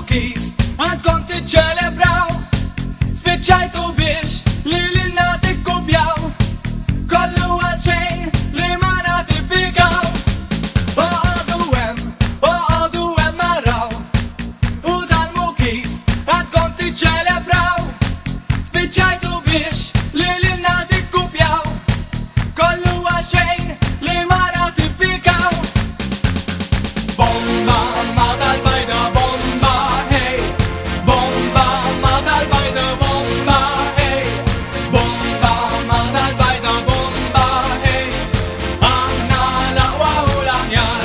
kif għandkom tiċċelebraw, spiċċajtu biex li lilna tikkupjaw, kollu għalxejn li ma natippikaw. Oqodu hemm naraw, u talmu kif għandkom tiċċelebraw, spiċċajtu biex li lilna tikkupjaw, kollu għalxejn li ma natippikaw. Bomba ma tal-bajda, bomba hey, bomba ma tal-bajda, bomba hey, bomba ma tal-bajda, bomba hey, aħna l-aqwa u l-aħjar.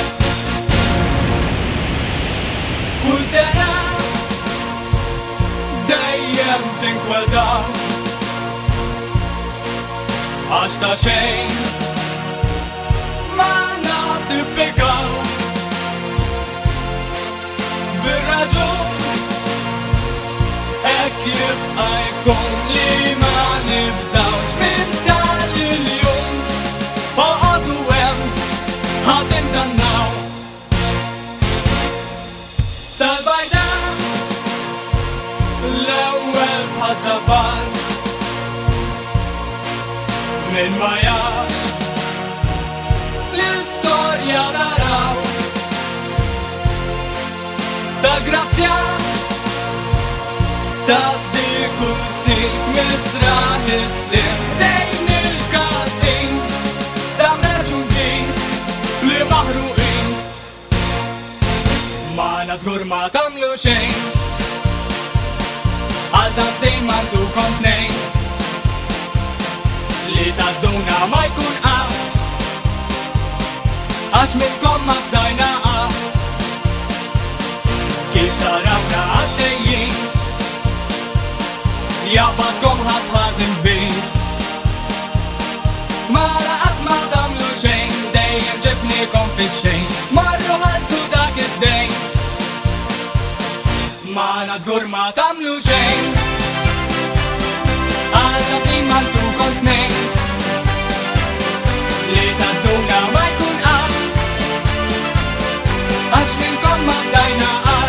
Kull sena dejjem tinkwetaw, għax ta' xejn ma natippikaw. Bir-raġun hekk jibqa' jkun li ma nibżawx minn dan il-jum. Oqodu hemm ħadd indannaw. Tal-bajda l-ewwel f'ħasaban, min ma jafx fl-istorja taraw. Tal-grazzja taddi kull snin misraħ islim dejn il-każin ta' mraġunin li maħruqin. Magħna żgur ma tagħmlu xejn, għal dan dejn m'għandkom tnejn, li tadduna ma jkun qatt, għax minnkom ma bżajna qatt. Kif tarawna għaddejjin, jaqbadkom ħasħażin bin, mara qatt ma tagħmlu xejn, dejjem ġibnikom fix-xejn, marru ħallsu dak id-dejn. Magħna żgur ma tagħmlu xejn, għal dak li m'għandkom tnejn, li tadduna ma jkun qatt, għax minnkom ma bżajna qatt.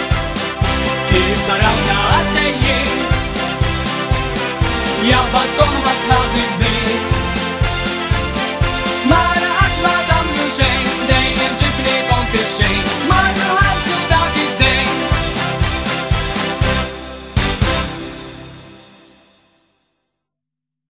Kif tarawna għaddejjin, jaqbadkom